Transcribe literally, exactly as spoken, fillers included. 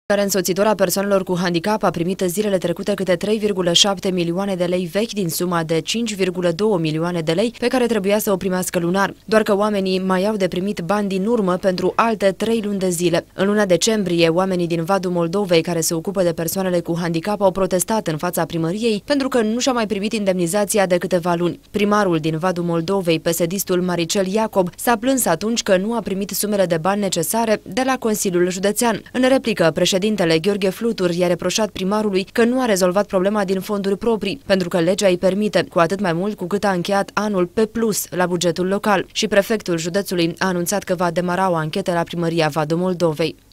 Care însoțitor a persoanelor cu handicap a primit zilele trecute câte trei virgulă șapte milioane de lei vechi din suma de cinci virgulă doi milioane de lei pe care trebuia să o primească lunar, doar că oamenii mai au de primit bani din urmă pentru alte trei luni de zile. În luna decembrie, oamenii din Vadul Moldovei care se ocupă de persoanele cu handicap au protestat în fața primăriei pentru că nu și-a mai primit indemnizația de câteva luni. Primarul din Vadul Moldovei, P S D-istul Maricel Iacob, s-a plâns atunci că nu a primit sumele de bani necesare de la Consiliul Județean. În replică, Președintele Gheorghe Flutur i-a reproșat primarului că nu a rezolvat problema din fonduri proprii, pentru că legea îi permite, cu atât mai mult cu cât a încheiat anul pe plus la bugetul local. Și prefectul județului a anunțat că va demara o anchetă la primăria Vadul Moldovei.